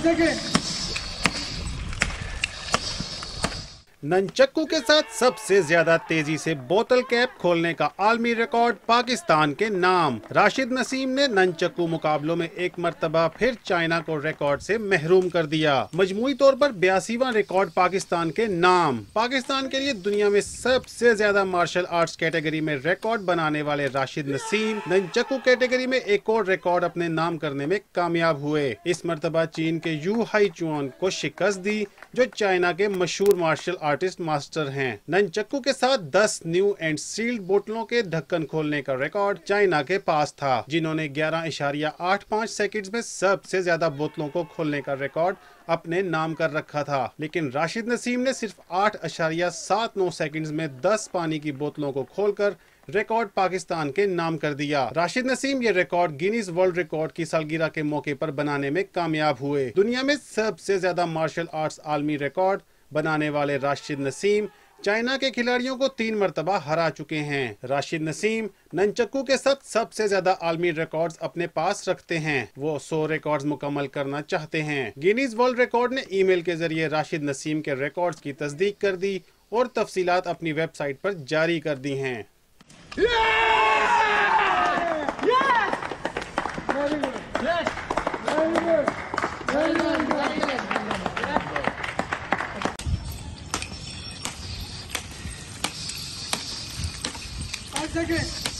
ननचक्कू के साथ सबसे ज्यादा तेजी से बोतल कैप खोलने का आलमी रिकॉर्ड पाकिस्तान के नाम। राशिद नसीम ने ननचक्कू मुकाबलों में एक मर्तबा फिर चाइना को रिकॉर्ड से महरूम कर दिया। मजमूई तौर पर 82वां रिकॉर्ड पाकिस्तान के नाम। पाकिस्तान के लिए दुनिया में सबसे ज्यादा मार्शल आर्ट्स कैटेगरी में रिकॉर्ड बनाने वाले राशिद नसीम ननचक्कू कैटेगरी में एक और रिकॉर्ड अपने नाम करने में कामयाब हुए। इस मर्तबा चीन के यू हाई चुआन को शिकस्त दी, जो चाइना के मशहूर मार्शल आर्टिस्ट मास्टर हैं। ननचक्कू के साथ 10 न्यू एंड सील्ड बोतलों के ढक्कन खोलने का रिकॉर्ड चाइना के पास था, जिन्होंने 11.85 सेकंड्स में सबसे ज्यादा बोतलों को खोलने का रिकॉर्ड अपने नाम कर रखा था। लेकिन राशिद नसीम ने सिर्फ 8.79 सेकंड्स में 10 पानी की बोतलों को खोलकर रिकॉर्ड पाकिस्तान के नाम कर दिया। राशिद नसीम ये रिकॉर्ड गिनीज वर्ल्ड रिकॉर्ड की सालगिरह के मौके पर बनाने में कामयाब हुए। दुनिया में सबसे ज्यादा मार्शल आर्ट्स आलमी रिकॉर्ड बनाने वाले राशिद नसीम चाइना के खिलाड़ियों को 3 मर्तबा हरा चुके हैं। राशिद नसीम ननचक्कू के साथ सबसे ज्यादा आलमी रिकॉर्ड्स अपने पास रखते हैं। वो 100 रिकॉर्ड्स मुकम्मल करना चाहते हैं। गिनीज वर्ल्ड रिकॉर्ड ने ईमेल के जरिए राशिद नसीम के रिकॉर्ड्स की तस्दीक कर दी और तफसीलात अपनी वेबसाइट पर जारी कर दी हैं। Second.